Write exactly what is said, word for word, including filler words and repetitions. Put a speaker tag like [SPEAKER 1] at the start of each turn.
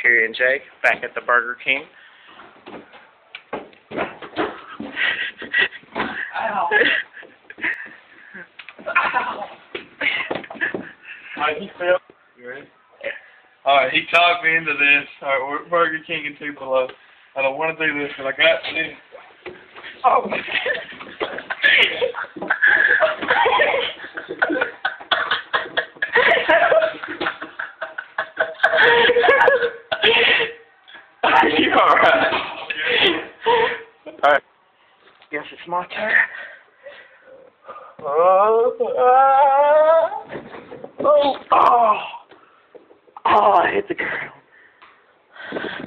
[SPEAKER 1] Terry and Jake back at the Burger King.
[SPEAKER 2] Ow. Ow. Alright, he fell. You ready? Yeah. Alright, he talked me into this. Alright, we're at Burger King and Two Below. I don't want to do this, but I got this. Oh my God.
[SPEAKER 1] Are you alright? Alright. Guess it's my turn. Oh, uh, oh, oh, oh, I hit the ground.